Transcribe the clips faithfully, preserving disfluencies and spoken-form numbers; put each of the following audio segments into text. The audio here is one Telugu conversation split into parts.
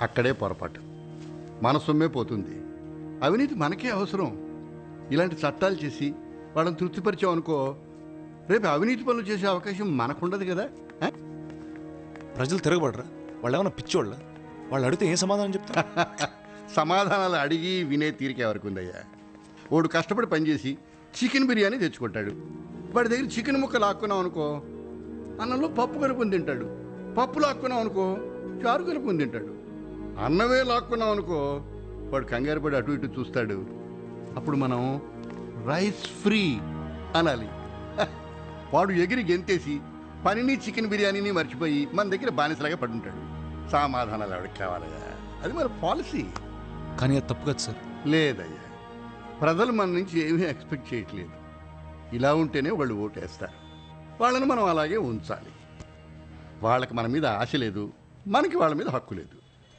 అక్కడే పొరపాటు. మన సొమ్మే పోతుంది. అవినీతి మనకే అవసరం. ఇలాంటి చట్టాలు చేసి వాళ్ళని తృప్తిపరిచామనుకో, రేపు అవినీతి పనులు చేసే అవకాశం మనకుండదు కదా. ప్రజలు తిరగబడరా? వాళ్ళు ఏమైనా పిచ్చోళ్ళ? వాళ్ళు అడిగితే ఏం సమాధానం చెప్తారు? సమాధానాలు అడిగి వినే తీరిక ఎవరికి ఉందయ్యా? వాడు కష్టపడి పనిచేసి చికెన్ బిర్యానీ తెచ్చుకుంటాడు. వాడి దగ్గర చికెన్ ముక్క లాక్కున్నాం అనుకో, అన్నంలో పప్పు కలుపుని తింటాడు. పప్పు లాక్కున్నాం అనుకో, చారు కలుపుని తింటాడు. అన్నమే లాక్కున్నాం అనుకో, వాడు కంగారు పడి అటు ఇటు చూస్తాడు. అప్పుడు మనం రైస్ ఫ్రీ అనాలి. వాడు ఎగిరి గెంతేసి పనిని చికెన్ బిర్యానీని మర్చిపోయి మన దగ్గర బానిసలాగా పడుంటాడు. సమాధానాలు ఎవరికి కావాలయ్యా? అది మన పాలసీ. కానీ అది తప్పు కదా సార్. లేదయ్యా, ప్రజలు మన నుంచి ఏమీ ఎక్స్పెక్ట్ చేయట్లేదు. ఇలా ఉంటేనే వాళ్ళు ఓటేస్తారు. వాళ్ళని మనం అలాగే ఉంచాలి. వాళ్ళకి మన మీద ఆశ లేదు, మనకి వాళ్ళ మీద హక్కు లేదు.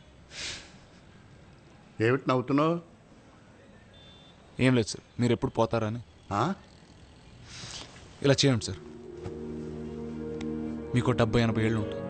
ఏమిటి నవ్వుతున్నావు? ఏం లేదు సార్, మీరు ఎప్పుడు పోతారని. ఇలా చేయండి సార్, మీకు డెబ్బై ఎనభై ఏళ్ళు ఉంటుంది.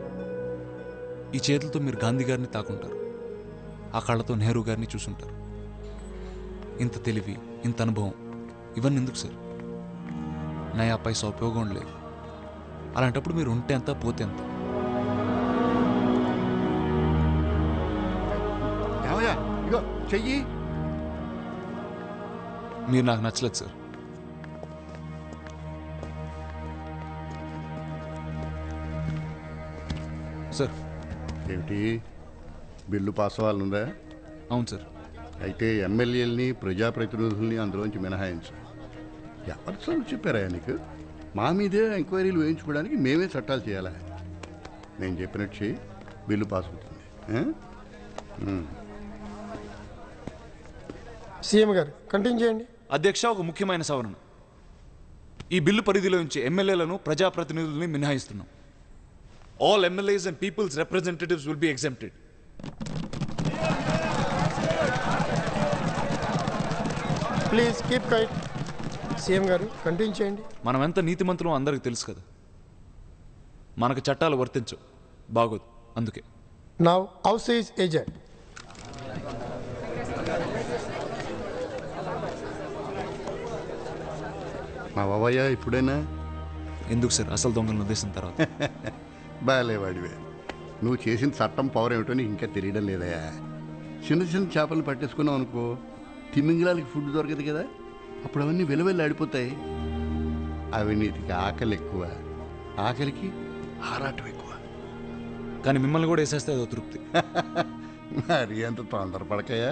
ఈ చేతులతో మీరు గాంధీ గారిని తాకుంటారు, ఆ కళ్ళతో నెహ్రూ గారిని చూసుంటారు. ఇంత తెలివి, ఇంత అనుభవం ఇవన్నీ ఎందుకు సార్? నయా పైసా ఉపయోగం లేదు. అలాంటప్పుడు మీరు ఉంటే ఎంత, పోతే ఎంత? ఇగో చెయ్యి. మీరు నాకు నచ్చలేదు సార్. సార్ ఏమిటి, బిల్లు పాస్ అవ్వాలనుందా? అవును సార్. అయితే ఎమ్మెల్యేలని ప్రజాప్రతినిధుల్ని అందులోంచి మినహాయించు. ఎవరి చదువు చెప్పారా నీకు? మా మీదే ఎంక్వైరీలు వేయించుకోవడానికి మేమే చట్టాలు చేయాలా? నేను చెప్పినట్టు చేయి, బిల్లు పాస్ అవుతుంది. సీఎం గారు కంటిన్యూ చేయండి. అధ్యక్ష, ఒక ముఖ్యమైన సవరణ. ఈ బిల్లు పరిధిలో నుంచి ఎమ్మెల్యేలను ప్రజాప్రతినిధుల్ని మినహాయిస్తున్నాం. All MLAs and people's representatives will be exempted. Please keep quiet. CM గారు కంటిన్యూ చేయండి. మనం ఎంత నీతిమంతులం అందరికి తెలుసు కదా. మనకు చట్టాలు వర్తించవు, బాగోదు. అందుకే నౌ హౌస్ ఈజ్ ఎజెంట్. మా బాబాయ్య ఇప్పుడైనా ఎందుకు సార్ అసలు దొంగలను ఉద్దేశం తర్వాత? బాగాలేవాడివే. నువ్వు చేసిన చట్టం పవర్ ఏమిటో నీకు ఇంకా తెలియడం లేదయా. చిన్న చిన్న చేపలు పట్టేసుకున్నావు అనుకో, తిమింగలాలకి ఫుడ్ దొరకదు కదా, అప్పుడు అవన్నీ వెలువెళ్ళి ఆడిపోతాయి. అవినీతికి ఆకలి ఎక్కువ, ఆకలికి ఆరాటం ఎక్కువ. కానీ మిమ్మల్ని కూడా వేసేస్తే అదో తృప్తి. మరి అంత తొందరపడకయా,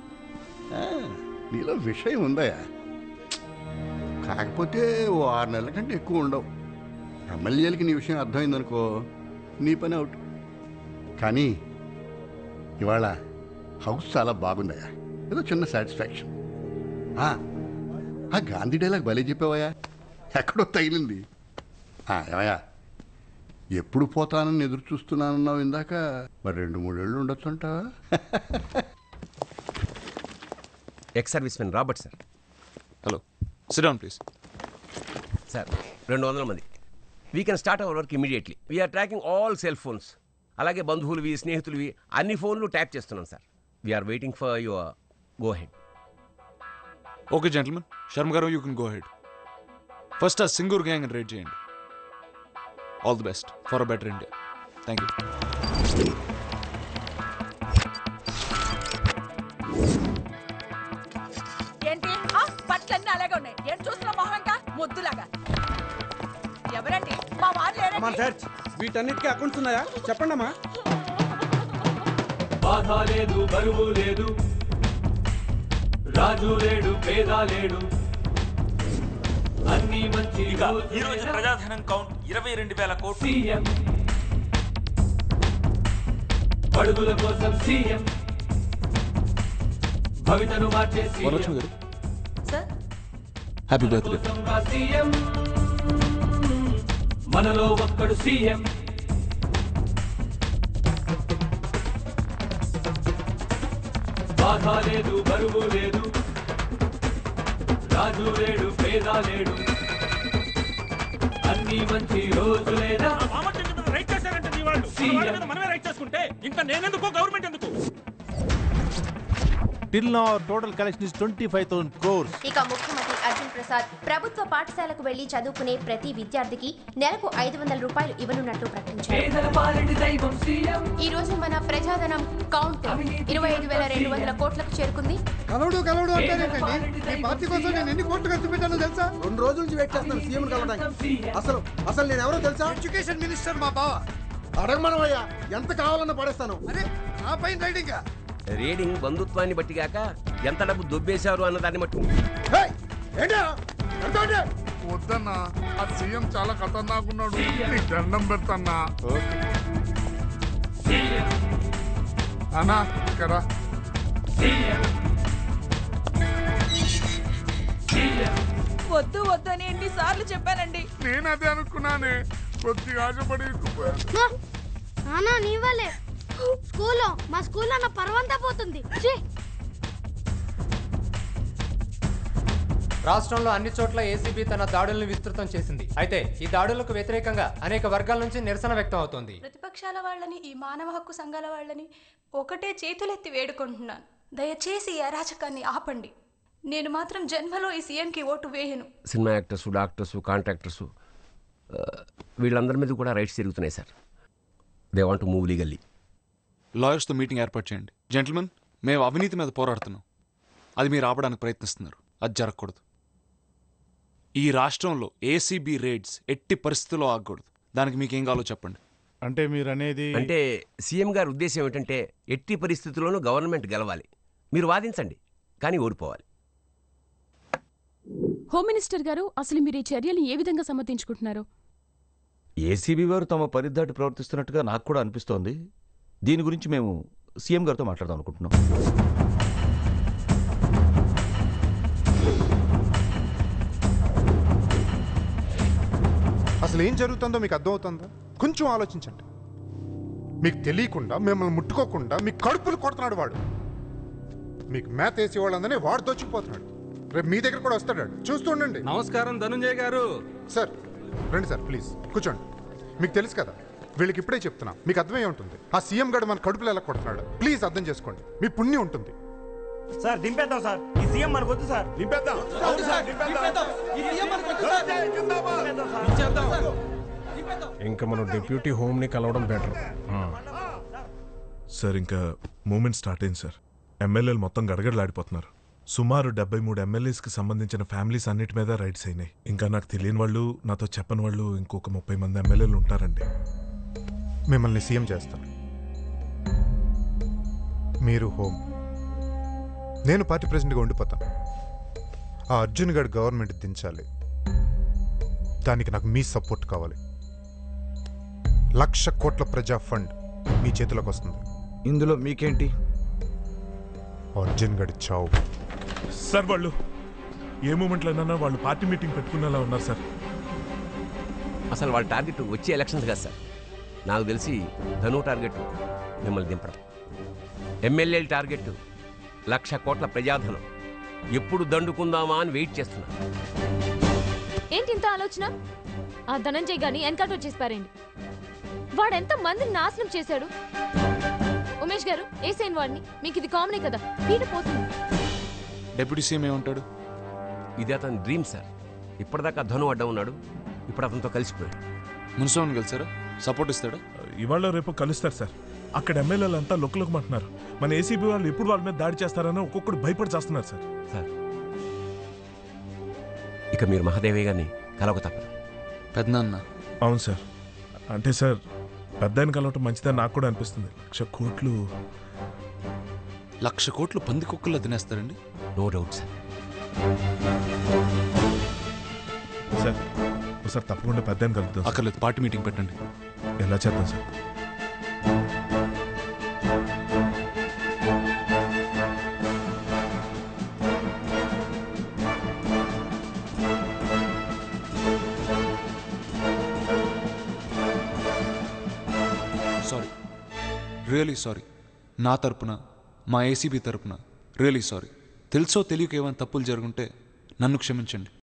నీలో విషయం ఉందయా. కాకపోతే ఓ ఆరు నెలల కంటే ఎక్కువ ఉండవు. ఎమ్మెల్యేలకి నీ విషయం అర్థమైందనుకో, నీ పని అవుట్. కానీ ఇవాళ హౌస్ చాలా బాగుందయా, ఏదో చిన్న సాటిస్ఫాక్షన్. ఆ గాంధీ డైలాగ్ భలే చెప్పావయ్యా, ఎక్కడో తగిలింది. ఏమయ్యా, ఎప్పుడు పోతానని ఎదురు చూస్తున్నానన్నావు ఇందాక, మరి రెండు మూడేళ్ళు ఉండొచ్చు అంటావా? Ex service men Robert sir. Hello, sit down please. Sir, రెండు వందల మంది. We can start our work immediately. We are tracking all cell phones. అలాగే బంధువులవి, స్నేహితులవి అన్ని ఫోన్లు ట్యాప్ చేస్తున్నాం sir. We are waiting for your go ahead. Okay gentlemen, Sharma గారు you can go ahead. First ఆ సింగూర్ గ్యాంగ్ రేడ్ చేయండి. All the best for a better India. Thank you. ఏంటి పట్లన్నీ అలాగే ఉన్నాయి? ఏం చూస్తున్నావు మొహం ఇంకా ముద్దులాగా? ఎవరండి? మా వాళ్ళు లేరండి. వీటన్నిటికీ అకౌంట్స్ ఉన్నాయా చెప్పండి అమ్మా. బాధ లేదు, బరువు లేదు, రాజు లేడు, పేద లేడు, అన్ని మంచి. ఈ రోజు ప్రజాధనం కౌంట్ ఇరవై రెండు వేల కోట్లు. సీఎం పడుగుల కోసం సీఎం, భవితను మార్చే వరలక్ష్మి గారు, హ్యాపీ బర్త్డే. సీఎం మనలో ఒక్కడు సీఎం. బాధ లేదు, బరువు లేదు, రాజు లేడు, పేద లేడు, అన్ని మంచి రోజులేనా. రైట్ చేశారంటే వాళ్ళు వాళ్ళ మీద మనమే రైట్ చేసుకుంటే ఇంకా నేనెందుకు గవర్నమెంట్ ఎందుకు? Till now, our total collection is twenty-five thousand crores. ఇక ముఖ్యమంత్రి అర్జున్ ప్రసాద్ ప్రభుత్వ పాఠశాలకు వెళ్లి చదువుకునే ప్రతి విద్యార్థికి నెలకు ఐదు వందల రూపాయలు ఇవ్వనున్నట్లు ప్రకటించారు. ఈ రోజు మన ప్రజాధనం కౌంట్ ఇరవై ఐదు వేల రెండు వందల కోట్లకు చేరుకుంది. కలవడు కలవడు అంటారేంటండి? మీ పార్టీ కోసం నేను ఎన్ని కోట్లు ఖర్చు పెట్టానో తెలుసా? రెండు రోజుల నుంచి వెయిట్ చేస్తాను సీఎం కలవడానికి. అసలు అసలు నేను ఎవరో తెలుసా? ఎడ్యుకేషన్ మినిస్టర్ మా బావ. అడగమనవయ్యా, ఎంత కావాలన్నా పడేస్తాను. అరే ఆ పైన రైడింగ్ రేడింగ్ బంధుత్వాన్ని బట్టి కాక ఎంత డబ్బు దొబ్బేశారు అన్న దాన్ని బట్టి. వద్దన్నా, ఆ సీఎం చాలా ఖతర్నాకున్నాడు. నీకు దండం పెడతాన్నా. అన్నా ఇక్కడ వద్దు వద్దు అని ఎన్నిసార్లు చెప్పానండి. నేను అదే అనుకున్నానే, కొద్దిగా ఆశపడి నానా నీ వల్లే స్కూల్లో మా స్కూల్లో నా పర్వంతా పోతుంది. రాష్ట్రంలో అన్ని చోట్ల ఏసీబీ తన దాడులను విస్తృతం చేసింది. అయితే ఈ దాడులకు వ్యతిరేకంగా అనేక వర్గాల నుంచి నిరసన వ్యక్తం అవుతోంది. ప్రతిపక్షాల వాళ్ళని, ఈ మానవ హక్కు సంఘాల వాళ్ళని ఒకటే చేతులెత్తి వేడుకుంటున్నాను, దయచేసి ఈ అరాచకాన్ని ఆపండి. నేను మాత్రం జన్మలో ఈ సీఎంకి ఓటు వేయను. సినిమా యాక్టర్స్, డాక్టర్స్, కాంట్రాక్టర్స్ వీళ్ళందరి మీద కూడా రైట్స్ తిరుగుతున్నాయి sir. They want to move legally. లాయర్స్తో మీటింగ్ ఏర్పాటు చేయండి. జెంటిల్మెన్, మేము అవినీతి మీద పోరాడుతున్నాం. అది మీరు ఆపడానికి ప్రయత్నిస్తున్నారు. అది జరగకూడదు. ఈ రాష్ట్రంలో ఏసీబీ రేడ్స్ ఎట్టి పరిస్థితుల్లో ఆగకూడదు. దానికి మీకేం కావాలో చెప్పండి. అంటే మీరు అనేది అంటే సీఎం గారి ఉద్దేశం ఏమిటంటే ఎట్టి పరిస్థితుల్లోనూ గవర్నమెంట్ గెలవాలి. మీరు వాదించండి, కానీ ఓడిపోవాలి. హోమ్ మినిస్టర్ గారు, అసలు మీరు ఈ చర్యలు ఏ విధంగా సమర్థించుకుంటున్నారు? ఏసీబీ వారు తమ పరిధిదాటి ప్రవర్తిస్తున్నట్టుగా నాకు కూడా అనిపిస్తోంది. దీని గురించి మేము సీఎం గారితో మాట్లాడదాం అనుకుంటున్నాం. అసలు ఏం జరుగుతుందో మీకు అర్థమవుతుందా? కొంచెం ఆలోచించండి. మీకు తెలియకుండా, మిమ్మల్ని ముట్టుకోకుండా మీ కడుపులు కొడుతున్నాడు వాడు. మీకు మేత వేసి వాళ్ళందరినీ వాడు దోచుకుపోతున్నాడు. రేపు మీ దగ్గర కూడా వస్తాడు. చూస్తూ ఉండండి. నమస్కారం ధనుంజయ్ గారు. సార్ రండి సార్, ప్లీజ్ కూర్చోండి. మీకు తెలుసు కదా, వీళ్ళకి ఇప్పుడే చెప్తున్నా, మీకు అర్థమై ఉంటుంది. ఆ సీఎం గడు మన కడుపులో ఎలా కొడుతున్నాడు. ప్లీజ్ అర్థం చేసుకోండి, మీ పుణ్యం ఉంటుంది. సార్ దింపేద్దాం సార్, ఈ సీఎం మనకు వద్దు సార్. దింపేద్దాం. ఇంకా మనం డిప్యూటీ హోమ్ ని కలవడం బెటర్. సార్ ఇంకా మూమెంట్ స్టార్ట్ అయింది సార్. ఎమ్మెల్యేలు మొత్తం గడగడలాడిపోతున్నారు. సుమారు డెబ్బై మూడు ఎమ్మెల్యేస్కి సంబంధించిన ఫ్యామిలీస్ అన్నిటి మీద రైట్స్ అయినాయి. ఇంకా నాకు తెలియని వాళ్ళు, నాతో చెప్పని వాళ్ళు ఇంకొక ముప్పై మంది ఎమ్మెల్యేలు ఉంటారండి. మిమ్మల్ని సీఎం చేస్తాను. మీరు హోమ్, నేను పార్టీ ప్రెసిడెంట్గా ఉండిపోతాను. ఆ అర్జున్ గడ్ గవర్నమెంట్ దించాలి. దానికి నాకు మీ సపోర్ట్ కావాలి. లక్ష కోట్ల ప్రజా ఫండ్ మీ చేతిలోకి వస్తుంది. ఇందులో మీకేంటి? అర్జున్ గడి చావు. సార్ వాళ్ళు ఏ మూమెంట్లో అయినా వాళ్ళు పార్టీ మీటింగ్ పెట్టుకునేలా ఉన్నారు సార్. అసలు వాళ్ళ టార్గెట్ వచ్చే ఎలక్షన్స్ కాదు సార్. నాకు తెలిసి ధను టార్గెట్ మిమ్మల్ని దింపడం. ఎమ్మెల్యేల టార్గెట్ లక్ష కోట్ల ప్రజాధనం. ఎప్పుడు దండుకుందామా అని వెయిట్ చేస్తున్నా. ఏంటి ఇంత ఆలోచన? ఆ ధనంజయ్ గాని ఎన్కౌంటర్ చేసి పారేయండి. వాడెంత మందిని నాశనం చేశాడు. ఉమేష్ గారు, ఏసైన్ వాడిని. మీకు ఇది కామనే కదా, పీట పోతుంది. డెప్యూటీ సీఎం ఏమంటాడు? ఇది అతని డ్రీమ్ సార్. ఇప్పటిదాకా ధను అడ్డం ఉన్నాడు, ఇప్పుడు అతనితో కలిసిపోయాడు. మున్సిపల్ కలిసారా? సపోర్ట్ ఇస్తాడా? ఇవాళ రేపు కలుస్తారు సార్. అక్కడ ఎమ్మెల్యేలు అంతా లొక్కలొక్కమంటున్నారు. మన ఏసీబీ వాళ్ళు ఎప్పుడు వాళ్ళ మీద దాడి చేస్తారని ఒక్కొక్కడు భయపడి చేస్తున్నారు సార్. సార్ ఇక మీరు మహాదేవయ్య గారిని కలవక తప్పదు. పెద్దనాన్న. అవును సార్. అంటే సార్ పెద్ద ఆయన కలవటం మంచిదని నాకు కూడా అనిపిస్తుంది. లక్ష కోట్లు లక్ష కోట్లు పంది కుక్కల్లో తినేస్తారండి? No doubt sir. సార్ ఒకసారి తప్పకుండా పెద్ద ఆయన కలుద్దాం. అక్కర్లేదు, పార్టీ మీటింగ్ పెట్టండి. ఎలా చేద్దాం సార్? Sorry, really sorry. నా తరపున, మా ఏసీబీ తరపున రియలీ సారీ. తెలుసో తెలియక ఏమైనా తప్పులు జరుగుంటే నన్ను క్షమించండి.